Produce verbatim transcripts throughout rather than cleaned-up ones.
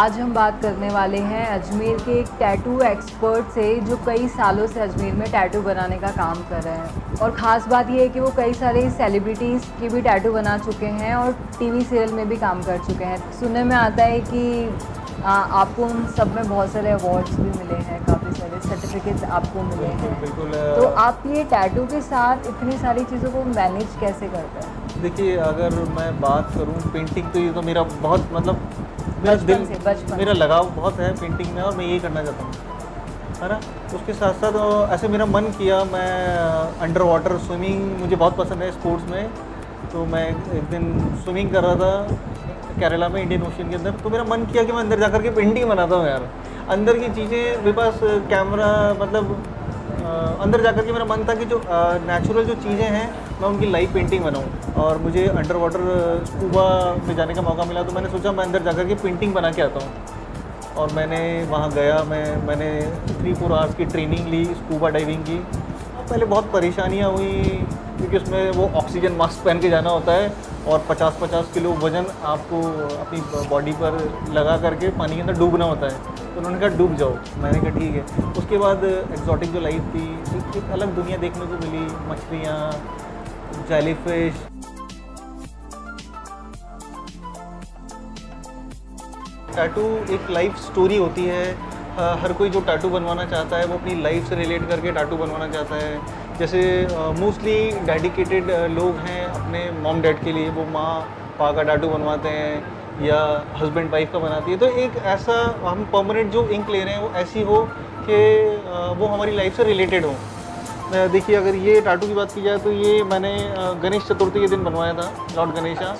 आज हम बात करने वाले हैं अजमेर के एक टैटू एक्सपर्ट से जो कई सालों से अजमेर में टैटू बनाने का काम कर रहे हैं। और ख़ास बात यह है कि वो कई सारे सेलिब्रिटीज़ की भी टैटू बना चुके हैं और टीवी सीरियल में भी काम कर चुके हैं। सुनने में आता है कि आ, आपको उन सब में बहुत सारे अवार्ड्स भी मिले हैं, काफ़ी सारे सर्टिफिकेट्स आपको मिले हैं। बिल्कुल। तो आप ये टैटू के साथ इतनी सारी चीज़ों को मैनेज कैसे करते हैं? देखिए, अगर मैं बात करूं पेंटिंग, तो ये तो मेरा बहुत मतलब मेरा दिल से, बचपन मेरा लगाव बहुत है पेंटिंग में और मैं यही करना चाहता हूँ, है ना। उसके साथ साथ ऐसे मेरा मन किया, मैं अंडर वाटर स्विमिंग मुझे बहुत पसंद है स्पोर्ट्स में। तो मैं एक दिन स्विमिंग कर रहा था केरला में, इंडियन ओशन के अंदर। तो मेरा मन किया कि मैं अंदर जाकर के पेंटिंग बनाता हूँ यार। अंदर की चीज़ें मेरे पास कैमरा, मतलब अंदर जाकर के मेरा मन था कि जो नेचुरल जो चीज़ें हैं मैं उनकी लाइव पेंटिंग बनाऊं। और मुझे अंडर वाटर स्कूबा में जाने का मौका मिला, तो मैंने सोचा मैं अंदर जाकर के पेंटिंग बना के आता हूं। और मैंने वहां गया, मैं मैंने थ्री फोर आवर्स की ट्रेनिंग ली स्कूबा डाइविंग की। पहले बहुत परेशानियां हुई क्योंकि उसमें वो ऑक्सीजन मास्क पहन के जाना होता है और पचास पचास किलो वज़न आपको अपनी बॉडी पर लगा करके पानी के अंदर डूबना होता है। तो उन्होंने कहा डूब जाओ, मैंने कहा ठीक है। उसके बाद एक्जॉटिक जो लाइफ थी, एक, एक अलग दुनिया देखने को मिली, मछलियाँ, जेलीफिश। टैटू एक लाइफ स्टोरी होती है। हर कोई जो टैटू बनवाना चाहता है वो अपनी लाइफ से रिलेट करके टैटू बनवाना चाहता है। जैसे मोस्टली डेडिकेटेड लोग हैं अपने मॉम डैड के लिए, वो माँ पा का टैटू बनवाते हैं या हस्बैंड वाइफ का बनाती है। तो एक ऐसा हम परमानेंट जो इंक ले रहे हैं वो ऐसी हो कि वो हमारी लाइफ से रिलेटेड हो। देखिए, अगर ये टैटू की बात की जाए तो ये मैंने गणेश चतुर्थी के दिन बनवाया था, लॉर्ड गणेशा।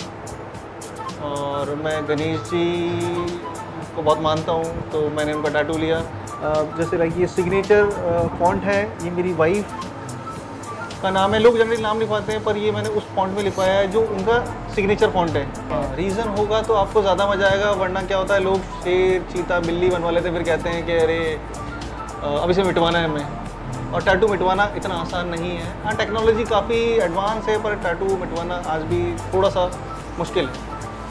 और मैं गणेश जी को बहुत मानता हूँ, तो मैंने उनका टैटू लिया। जैसे लाइक ये सिग्नेचर फॉन्ट है, ये मेरी वाइफ का नाम है। लोग जनरली नाम लिखवाते हैं, पर ये मैंने उस फॉन्ट में लिखवाया है जो उनका सिग्नेचर फॉन्ट है। रीज़न होगा तो आपको ज़्यादा मज़ा आएगा, वरना क्या होता है लोग शेर, चीता, बिल्ली बनवा लेते हैं, फिर कहते हैं कि अरे अब इसे मिटवाना है हमें। और टैटू मिटवाना इतना आसान नहीं है। हाँ, टेक्नोलॉजी काफ़ी एडवांस है, पर टैटू मिटवाना आज भी थोड़ा सा मुश्किल है।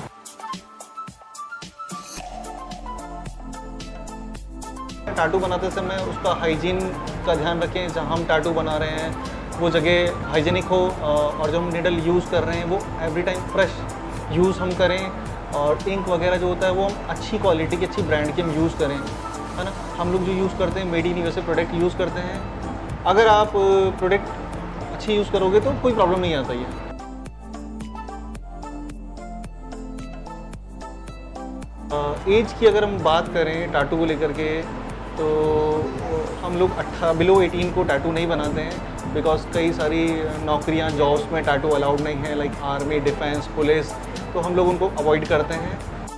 टैटू बनाते समय उसका हाइजीन का ध्यान रखें। जहाँ हम टैटू बना रहे हैं वो जगह हाइजीनिक हो, और जो हम निडल यूज़ कर रहे हैं वो एवरी टाइम फ्रेश यूज़ हम करें। और इंक वगैरह जो होता है वो हम अच्छी क्वालिटी की, अच्छी ब्रांड की हम यूज़ करें, है ना। हम लोग जो यूज़ करते हैं made in USA product use करते हैं। अगर आप प्रोडक्ट अच्छी यूज़ करोगे तो कोई प्रॉब्लम नहीं आता है। एज की अगर हम बात करें टैटू को लेकर के, तो हम लोग अट्ठा बिलो एटीन को टैटू नहीं बनाते हैं, बिकॉज कई सारी नौकरियां, जॉब्स में टैटू अलाउड नहीं है, लाइक आर्मी, डिफेंस, पुलिस। तो हम लोग उनको अवॉइड करते हैं।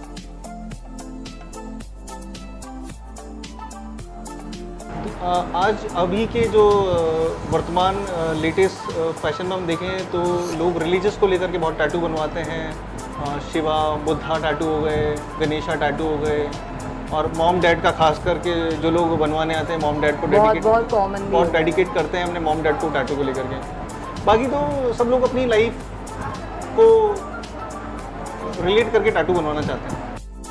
तो आज अभी के जो वर्तमान लेटेस्ट फैशन में हम देखें तो लोग रिलीजियस को लेकर के बहुत टैटू बनवाते हैं। शिवा, बुद्धा टैटू हो गए, गणेशा टैटू हो गए। और मॉम डैड का खास करके जो लोग बनवाने आते हैं, मॉम डैड को डेडिकेट बहुत कॉमन बहुत डेडिकेट करते हैं अपने मॉम डैड को टैटू को लेकर के। बाकी तो सब लोग अपनी लाइफ को रिलेट करके टैटू बनवाना चाहते हैं।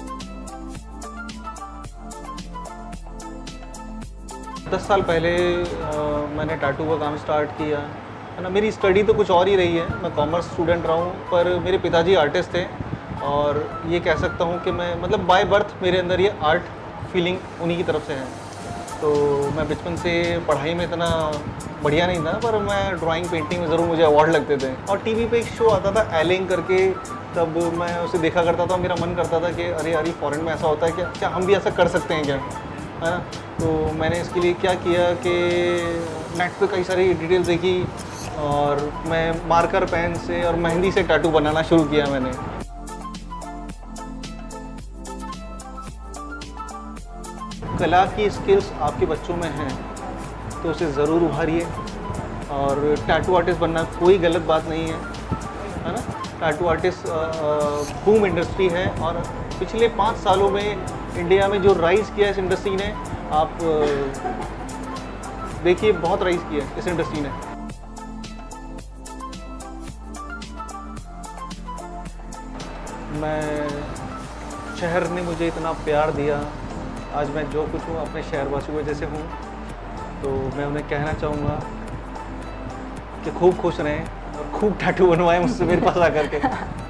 दस साल पहले आ, मैंने टैटू का काम स्टार्ट किया, है ना। मेरी स्टडी तो कुछ और ही रही है, मैं कॉमर्स स्टूडेंट रहा हूँ, पर मेरे पिताजी आर्टिस्ट थे। और ये कह सकता हूँ कि मैं मतलब बाय बर्थ मेरे अंदर ये आर्ट फीलिंग उन्हीं की तरफ से है। तो मैं बचपन से पढ़ाई में इतना बढ़िया नहीं था, पर मैं ड्राइंग, पेंटिंग में ज़रूर मुझे अवार्ड लगते थे। और टीवी पे एक शो आता था एलिंग करके, तब मैं उसे देखा करता था। मेरा मन करता था कि अरे यार, फॉरेन में ऐसा होता है क्या, क्या हम भी ऐसा कर सकते हैं क्या, है ना। तो मैंने इसके लिए क्या किया कि नेट पे कई सारी डिटेल्स देखी और मैं मार्कर पेन से और मेहंदी से टैटू बनाना शुरू किया मैंने। कला की स्किल्स आपके बच्चों में हैं तो उसे ज़रूर उभारिए। और टैटू आर्टिस्ट बनना कोई गलत बात नहीं है, है ना। टैटू आर्टिस्ट बूम इंडस्ट्री है, और पिछले पाँच सालों में इंडिया में जो राइज़ किया इस इंडस्ट्री ने, आप देखिए बहुत राइज़ किया इस इंडस्ट्री ने। मैं शहर ने मुझे इतना प्यार दिया, आज मैं जो कुछ हूँ अपने शहरवासियों की वजह से हूँ। तो मैं उन्हें कहना चाहूँगा कि खूब खुश रहें और खूब टैटू बनवाएं मुझसे मेरे पास आकर के।